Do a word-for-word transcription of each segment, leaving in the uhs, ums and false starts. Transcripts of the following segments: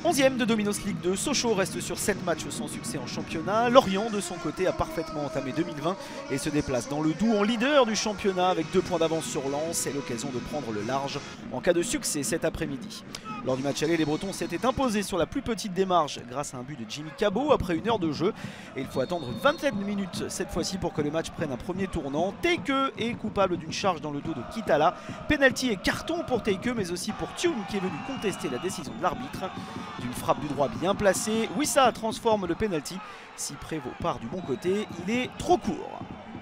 onzième de Dominos League deux, Sochaux reste sur sept matchs sans succès en championnat. Lorient de son côté a parfaitement entamé deux mille vingt et se déplace dans le Doubs en leader du championnat avec deux points d'avance sur Lens. C'est l'occasion de prendre le large en cas de succès cet après-midi. Lors du match aller, les Bretons s'étaient imposés sur la plus petite des marges grâce à un but de Jimmy Cabot après une heure de jeu. Et il faut attendre vingt-sept minutes cette fois-ci pour que le match prenne un premier tournant. Teike est coupable d'une charge dans le dos de Kitala. Penalty et carton pour Teike mais aussi pour Thioune qui est venu contester la décision de l'arbitre. D'une frappe du droit bien placée, Wissa transforme le penalty. Si Prévost part du bon côté, il est trop court.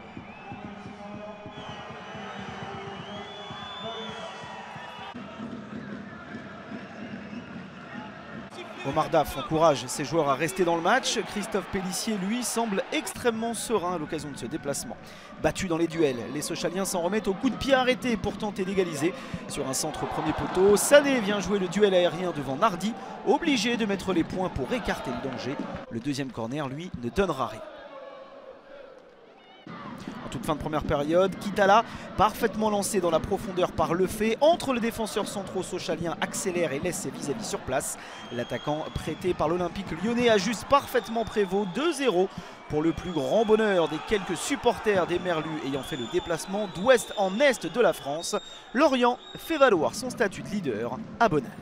Omar Daf encourage ses joueurs à rester dans le match. Christophe Pélissier, lui, semble extrêmement serein à l'occasion de ce déplacement. Battu dans les duels, les Sochaliens s'en remettent au coup de pied arrêté pour tenter d'égaliser. Sur un centre premier poteau, Sané vient jouer le duel aérien devant Nardi, obligé de mettre les points pour écarter le danger. Le deuxième corner, lui, ne donnera rien. En toute fin de première période, Kitala, parfaitement lancé dans la profondeur par Lefebvre, entre les défenseurs centraux sochaliens, accélère et laisse ses vis-à-vis sur place. L'attaquant prêté par l'Olympique lyonnais ajuste parfaitement Prévost, deux zéro pour le plus grand bonheur des quelques supporters des Merlus ayant fait le déplacement d'ouest en est de la France. Lorient fait valoir son statut de leader à Bonal.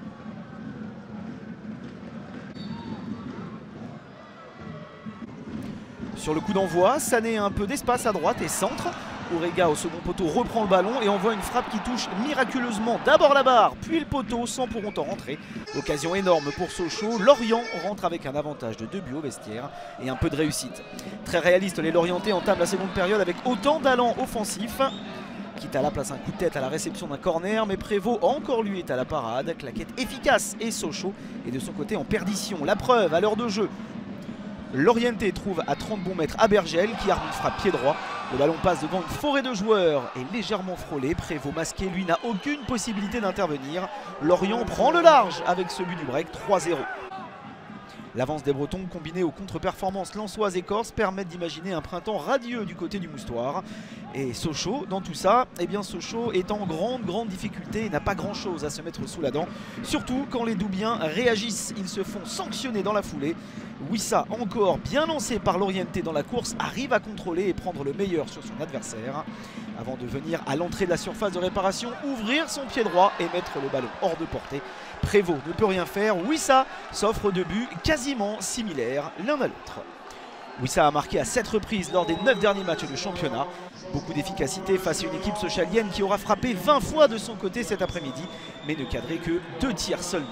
Sur le coup d'envoi, Sané a un peu d'espace à droite et centre. Orega au second poteau reprend le ballon et envoie une frappe qui touche miraculeusement d'abord la barre, puis le poteau sans pour autant rentrer. Occasion énorme pour Sochaux. Lorient rentre avec un avantage de deux buts au vestiaire et un peu de réussite. Très réaliste, les Lorientais entament la seconde période avec autant d'allant offensif. Kitala place un coup de tête à la réception d'un corner, mais Prévost encore lui est à la parade. Claquette efficace et Sochaux est de son côté en perdition. La preuve à l'heure de jeu. Lorientais trouve à trente bons mètres Abergel qui arme une frappe pied droit. Le ballon passe devant une forêt de joueurs et légèrement frôlé. Prévost masqué, lui, n'a aucune possibilité d'intervenir. Lorient prend le large avec ce but du break, trois zéro. L'avance des Bretons combinée aux contre-performances lensoises et corses permettent d'imaginer un printemps radieux du côté du Moustoir. Et Sochaux, dans tout ça, eh bien Sochaux est en grande, grande difficulté et n'a pas grand-chose à se mettre sous la dent. Surtout quand les Doubiens réagissent, ils se font sanctionner dans la foulée. Wissa, encore bien lancé par Lorientais dans la course, arrive à contrôler et prendre le meilleur sur son adversaire. Avant de venir à l'entrée de la surface de réparation, ouvrir son pied droit et mettre le ballon hors de portée. Prévost ne peut rien faire, Wissa s'offre deux buts quasiment similaires l'un à l'autre. Wissa a marqué à sept reprises lors des neuf derniers matchs de championnat. Beaucoup d'efficacité face à une équipe sochalienne qui aura frappé vingt fois de son côté cet après-midi, mais ne cadré que deux tirs seulement.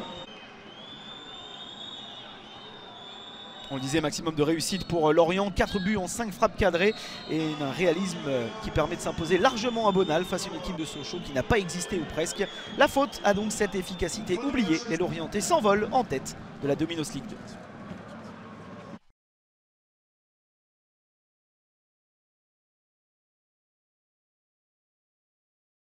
On le disait, maximum de réussite pour Lorient, quatre buts en cinq frappes cadrées et un réalisme qui permet de s'imposer largement à Bonal face à une équipe de Sochaux qui n'a pas existé ou presque. La faute a donc cette efficacité oubliée. Les Lorientais s'envolent en tête de la Dominos League deux.